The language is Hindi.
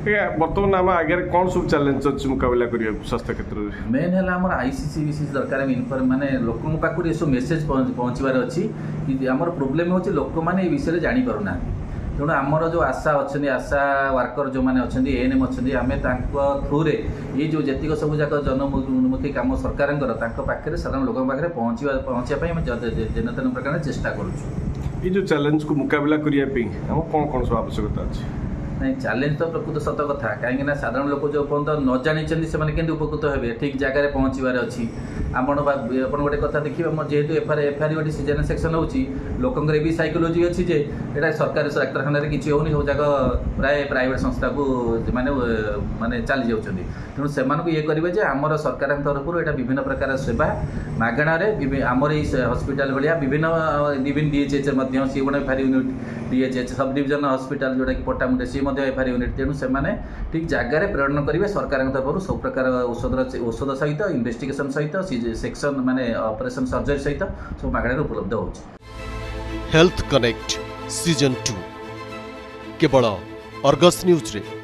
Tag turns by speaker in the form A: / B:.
A: बर्तमान आम आगे कौन सब चैलेंज अच्छे मुकाबला करिए स्वास्थ्य क्षेत्र में
B: मेन है आम आईसीसी विसीसी दरकार माने लोक पाखु ये सब मेसेज पहुँचबार अच्छी कि आमर प्रोब्लेम होची लोक मैंने विषय जानी पारुना तेणु आमर जो आशा अच्छा आशा वर्कर जो मैंने अच्छा एएनएम अच्छा आम थ्रु रे ये जो जीक सब जाक जनमुखी कम सरकार पाखे साधारण लोक पाखे पहुँचापी जेन तेन प्रकार चेष्टा करुँ।
A: ये जो चैलेंज को मुकाबला करने कौन कौन सब आवश्यकता अच्छी
B: नहीं चैलेंज तो प्रकृत सत कथा कहीं साधारण लोक जो पर्यटन न जानी से उपकृत हे ठीक जगह पहुँचार अच्छी आप गोटे कथा देखिए जेहेतु एफआर गोटे सीजन सेक्शन होची लोकंर भी साइकोलोजी अच्छी जे एटा सरकारी डाक्तखाना किसी होनी सब जाक प्राय प्राइवेट संस्था को माने माने चली जाऊँच तेणु से ये करेंगे जे आमर सरकार तरफ यहाँ विभिन्न प्रकार सेवा मागणार आमर हस्पिटाल भाया विभिन्न डीएचएच सी गोटे FR unit DHH sub division hospital जोटा कि पट्टामुंडे सी एफआर यूनिट तेणु से ठीक जगार प्रेरण करेंगे सरकार तरफ सब प्रकार औषध सहित इन्वेस्टिगेशन सहित सेक्शन माने ऑपरेशन सर्जरी सहित सब मागणार उपलब्ध हो।
C: हेल्थ कनेक्ट सीजन 2 केवल अर्गस न्यूज रे।